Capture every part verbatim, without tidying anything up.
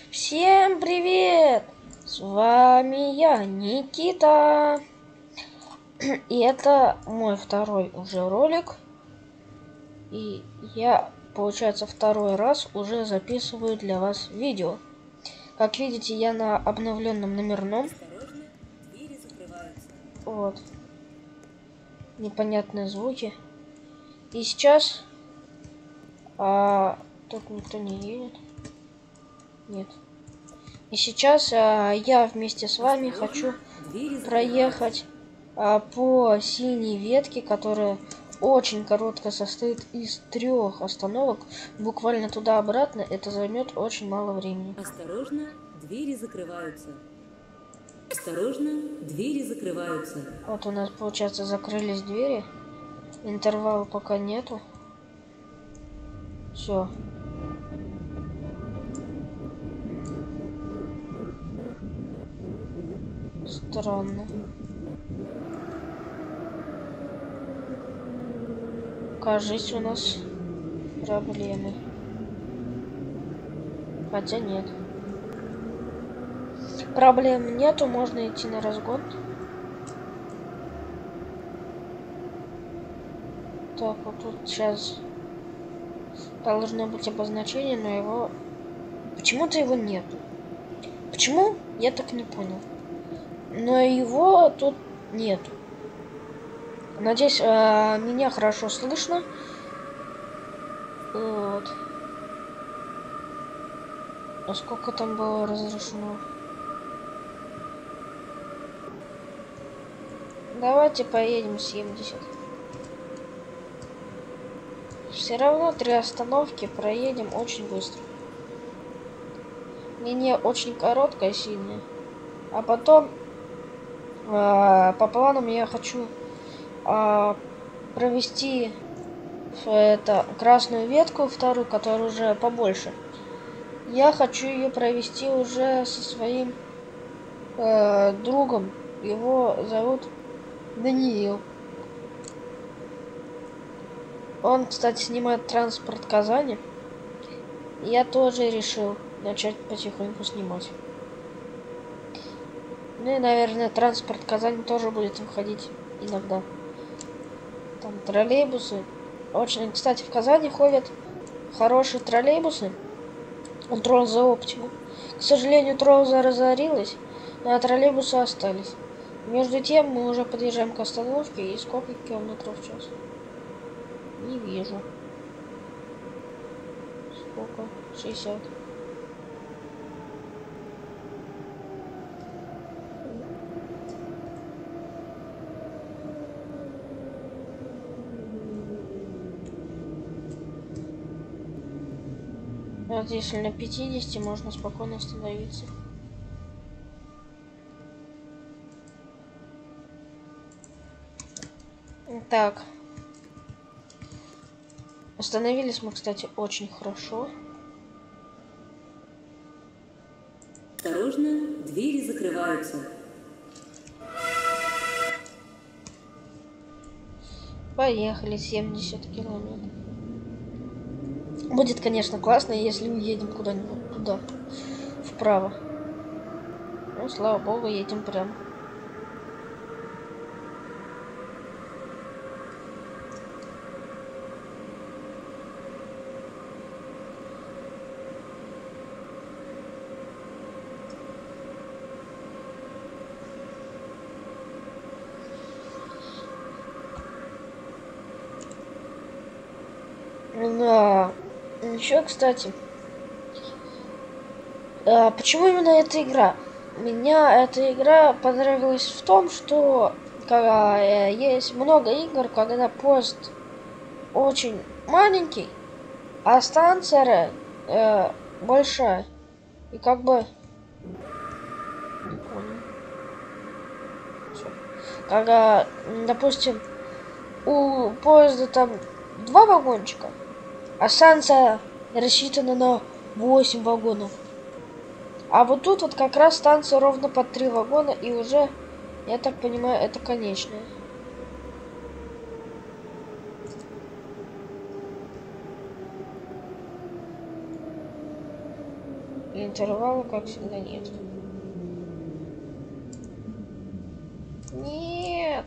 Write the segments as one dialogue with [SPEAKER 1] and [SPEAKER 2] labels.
[SPEAKER 1] Всем привет! С вами я, Никита. И это мой второй уже ролик. И я, получается, второй раз уже записываю для вас видео. Как видите, я на обновленном номерном. Вот. Непонятные звуки. И сейчас... А, тут никто не едет. Нет. И сейчас а, я вместе с вами хочу проехать а, по синей ветке, которая очень коротко состоит из трех остановок. Буквально туда-обратно это займет очень мало времени.
[SPEAKER 2] Осторожно, двери закрываются. Осторожно, двери закрываются.
[SPEAKER 1] Вот у нас, получается, закрылись двери. Интервала пока нету. Все. Странно. Кажется, у нас проблемы. Хотя нет. Проблем нету, можно идти на разгон. Так, вот тут сейчас должно быть обозначение, но его... Почему-то его нету. Почему? Я так не понял. Но его тут нету. Надеюсь, меня хорошо слышно. Вот. А сколько там было разрешено? Давайте поедем семьдесят. Все равно три остановки проедем очень быстро. Линия очень короткая, сильная. А потом э, по планам я хочу э, провести это, красную ветку, вторую, которая уже побольше. Я хочу ее провести уже со своим э, другом. Его зовут Даниил. Он, кстати, снимает транспорт Казани. Я тоже решил начать потихоньку снимать. Ну и, наверное, транспорт Казани тоже будет выходить иногда. Там троллейбусы. Очень, кстати, в Казани ходят хорошие троллейбусы. Тролза Оптима. К сожалению, Тролза разорилась, а троллейбусы остались. Между тем, мы уже подъезжаем к остановке, и сколько километров в час? Не вижу. Сколько? шестьдесят. Вот если на пятидесяти, можно спокойно остановиться. Так. Остановились мы, кстати, очень хорошо.
[SPEAKER 2] Осторожно, двери закрываются.
[SPEAKER 1] Поехали, семьдесят километров. Будет, конечно, классно, если мы едем куда-нибудь туда, вправо. Ну, слава богу, едем прям. Да. Еще, кстати, а, почему именно эта игра? Меня эта игра понравилась в том, что когда э, есть много игр, когда поезд очень маленький, а станция э, большая. И как бы... Не понял. Когда, допустим, у поезда там два вагончика, а станция рассчитана на восемь вагонов. А вот тут вот как раз станция ровно под три вагона, и уже, я так понимаю, это конечная. Интервала, как всегда, нет. Нет.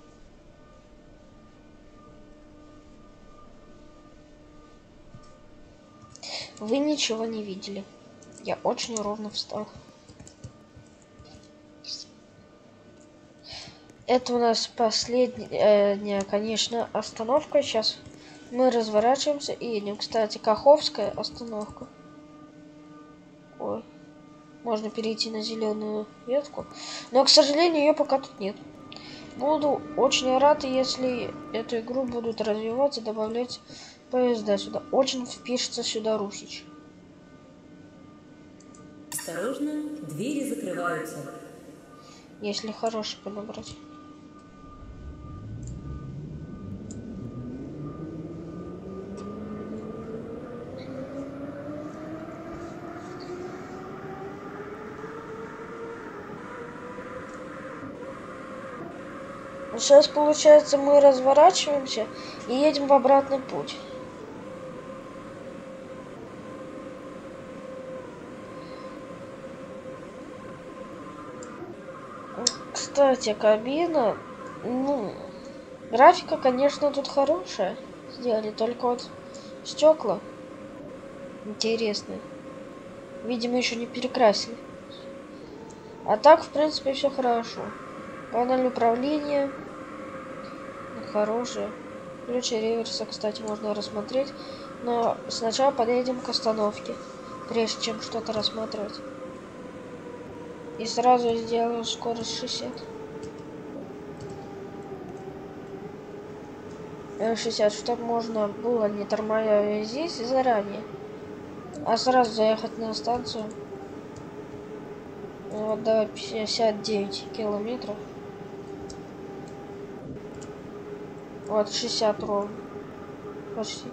[SPEAKER 1] Вы ничего не видели. Я очень ровно встал. Это у нас последняя, конечно, остановка. Сейчас мы разворачиваемся и едем. Кстати, Каховская остановка. Ой. Можно перейти на зеленую ветку. Но, к сожалению, ее пока тут нет. Буду очень рад, если эту игру будут развивать и добавлять поезда сюда. Очень впишется сюда Русич.
[SPEAKER 2] Осторожно, двери закрываются.
[SPEAKER 1] Если хороший подобрать. Сейчас, получается, мы разворачиваемся и едем в обратный путь. Кстати, кабина, ну, графика, конечно, тут хорошая. Сделали только вот стекла интересные. Видимо, еще не перекрасили. А так, в принципе, все хорошо. Панель управления хорошая. Ключи реверса, кстати, можно рассмотреть. Но сначала подъедем к остановке, прежде чем что-то рассматривать. И сразу сделаю скорость шестьдесят. шестьдесят, чтобы можно было не тормозить здесь заранее, а сразу заехать на станцию. Вот до пятьдесят девять километров. Вот шестьдесят ровно. Почти.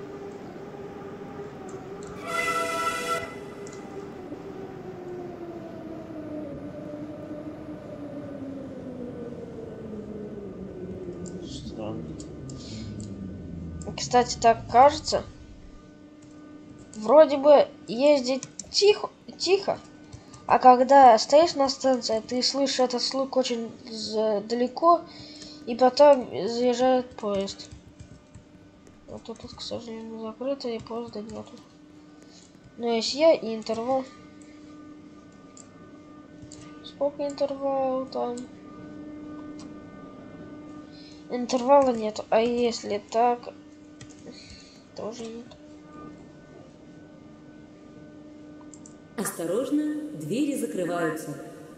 [SPEAKER 1] Странно. Кстати, так кажется. Вроде бы ездить тихо, тихо. А когда стоишь на станции, ты слышишь этот звук очень далеко, и потом заезжает поезд. Вот тут, к сожалению, закрыто, и поезда нету. Но есть я и интервал. Сколько интервал там? Интервала нет. А если так, тоже нет.
[SPEAKER 2] Осторожно, двери закрываются.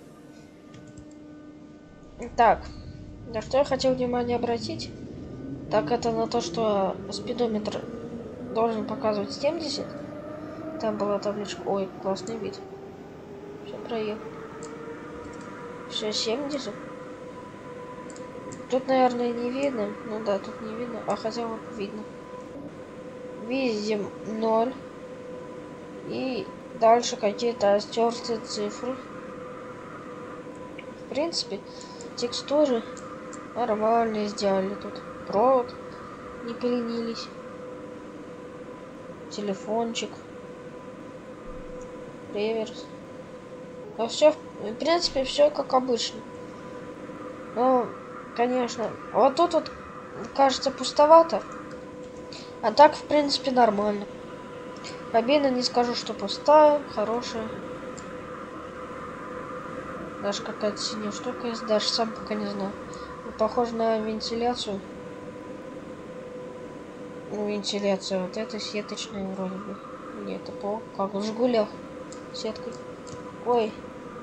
[SPEAKER 1] Так, на что я хотел внимание обратить, так это на то, что спидометр должен показывать семьдесят. Там была табличка. Ой, классный вид. Все, проехал. Все, семьдесят. Тут, наверное, не видно. Ну да, тут не видно. А хотя вот видно. Видим ноль. И дальше какие-то стертые цифры. В принципе, текстуры нормальные сделали тут. Провод не поленились. Телефончик. Реверс. А все, в принципе, все как обычно. Ну, конечно. Вот тут вот кажется пустовато. А так, в принципе, нормально. Кабина, не скажу, что пустая, хорошая. Даже какая-то синяя штука есть, даже сам пока не знаю. Похоже на вентиляцию. Ну, вентиляция вот эта сеточная вроде бы. Нет, это по как в Жигулях сеткой. Ой.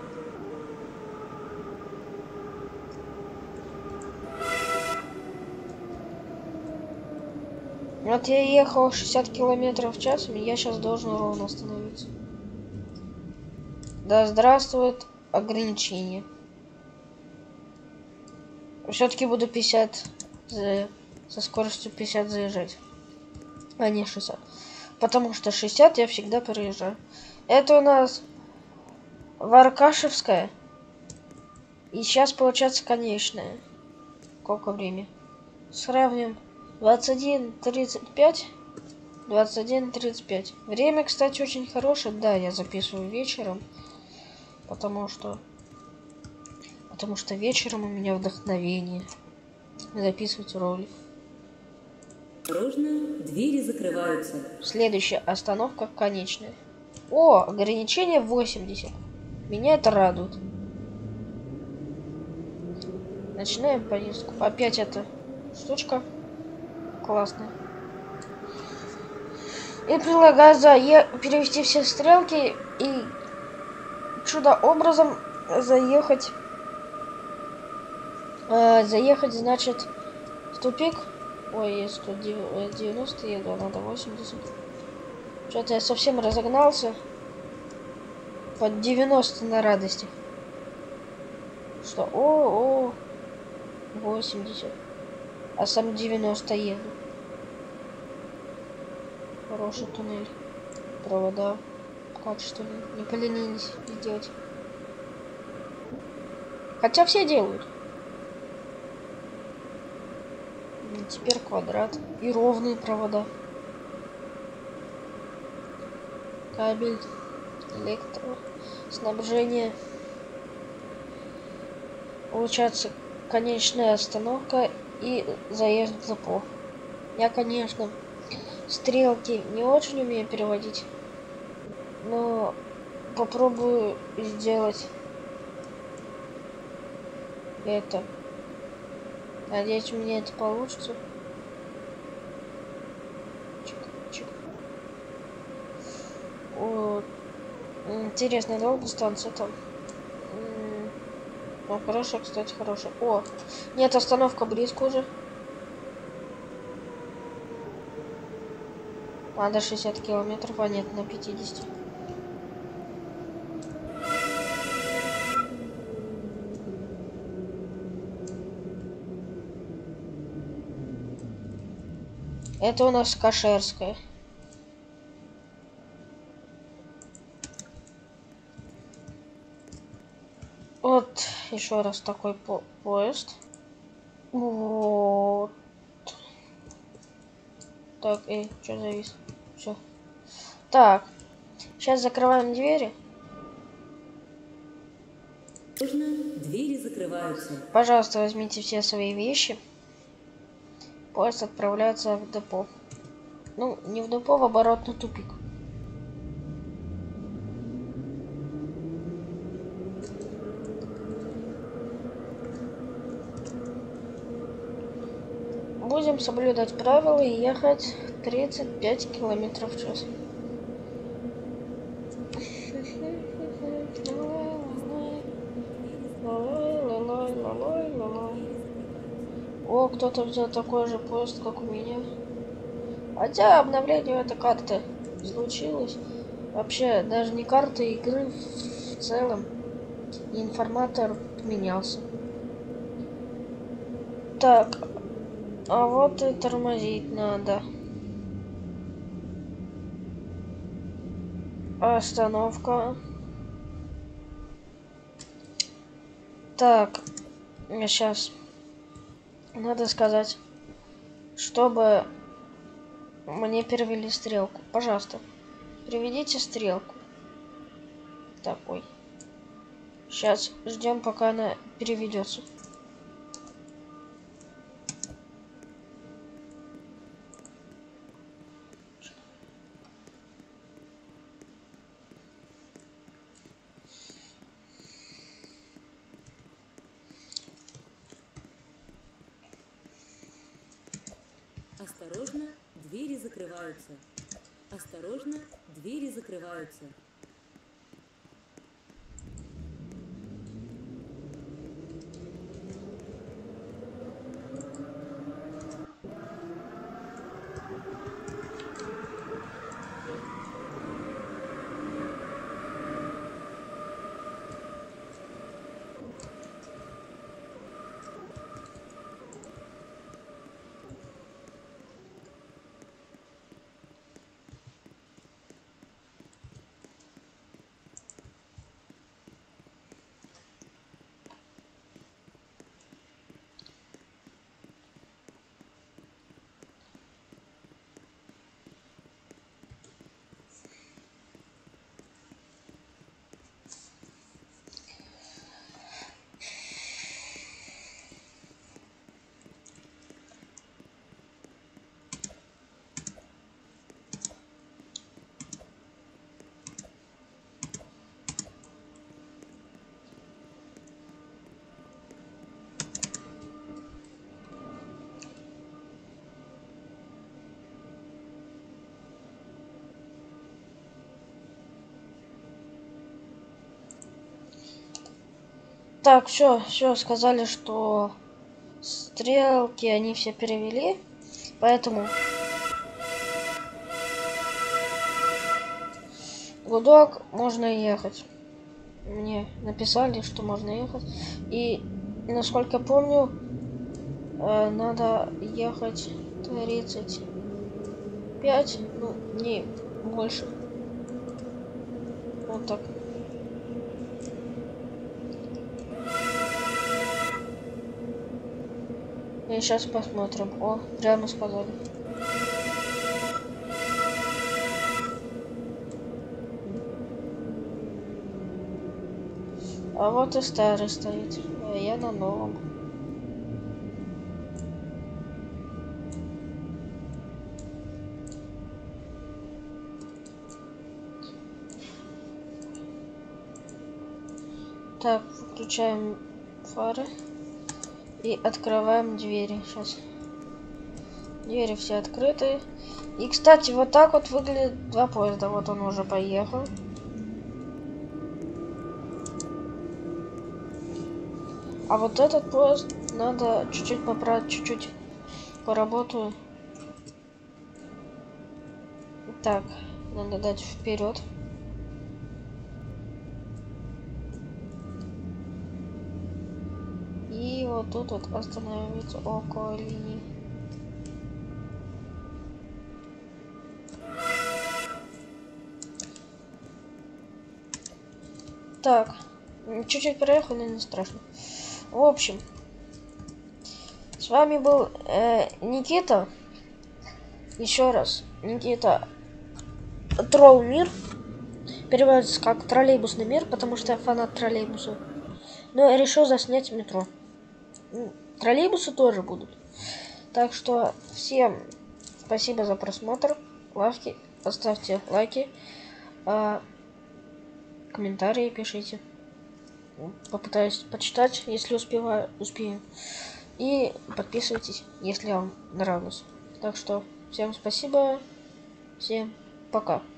[SPEAKER 1] Вот я ехал шестьдесят километров в час, и я сейчас должен ровно остановиться. Да здравствует ограничение. Все-таки буду пятьдесят за, со скоростью пятьдесят заезжать, а не шестьдесят. Потому что шестьдесят я всегда проезжаю. Это у нас Варкашевская. И сейчас получается конечная. Сколько времени? Сравним. двадцать один тридцать пять. двадцать один тридцать пять. Время, кстати, очень хорошее. Да, я записываю вечером. Потому что... Потому что вечером у меня вдохновение записывать ролик.
[SPEAKER 2] Осторожно, двери закрываются.
[SPEAKER 1] Следующая остановка конечная. О, ограничение восемьдесят. Меня это радует. Начинаем поездку. Опять эта штучка классная. И предлагаю зае... перевести все стрелки и чудо-образом заехать. Э, заехать, значит, в тупик. Ой, я сто девяносто еду, а надо восемьдесят. Что-то я совсем разогнался. Под девяносто на радости. Что? О, о, восемьдесят. А сам девяносто еду. Хороший туннель. Провода качественные. Не поленились сделать. Хотя все делают. И теперь квадрат. И ровные провода. Кабель. Электро. Снабжение. Получается конечная остановка и заезд в депо. Я, конечно, стрелки не очень умею переводить, но попробую сделать это. Надеюсь, у меня это получится. Чик, чик. О, интересно, долго станция там? Ну, хорошая, кстати, хорошая. О, нет, остановка близко уже. Надо шестьдесят километров, а нет, на пятьдесят. Это у нас Кашерская. Вот еще раз такой по поезд. Вот. Так, эй, что завис? Все. Так, сейчас закрываем двери.
[SPEAKER 2] Осторожно, двери закрываются.
[SPEAKER 1] Пожалуйста, возьмите все свои вещи. Поезд отправляется в депо. Ну, не в депо, в оборотный тупик. Будем соблюдать правила и ехать тридцать пять километров в час. О, кто-то взял такой же поезд, как у меня. Хотя обновление этой карты случилось. Вообще, даже не карта игры в целом. Информатор поменялся. Так, а вот и тормозить надо. Остановка. Так, сейчас надо сказать, чтобы мне перевели стрелку. Пожалуйста, переведите стрелку. Так, ой. Сейчас ждем, пока она переведется.
[SPEAKER 2] Осторожно, двери закрываются. Осторожно, двери закрываются.
[SPEAKER 1] Так, все, все, сказали, что стрелки они все перевели, поэтому гудок, можно ехать. Мне написали, что можно ехать. И, насколько помню, э, надо ехать тридцать пять, ну, не больше. Вот так. И сейчас посмотрим. О, прямо сказали. А вот и старый стоит. А я на новом. Так, включаем фары и открываем двери. Сейчас. Двери все открыты. И, кстати, вот так вот выглядит два поезда. Вот он уже поехал. А вот этот поезд надо чуть-чуть поправить, чуть-чуть поработаю. Так, надо дать вперед. И вот тут вот остановиться около линии. Так, чуть-чуть проехал, но не страшно. В общем, с вами был э, Никита. Еще раз, Никита Тролл Мир. Переводится как троллейбусный мир, потому что я фанат троллейбуса. Но я решил заснять метро. Троллейбусы тоже будут. Так что всем спасибо за просмотр. Лайки, поставьте лайки. А, комментарии пишите. Попытаюсь почитать, если успеваю, успею. И подписывайтесь, если вам нравилось. Так что всем спасибо. Всем пока.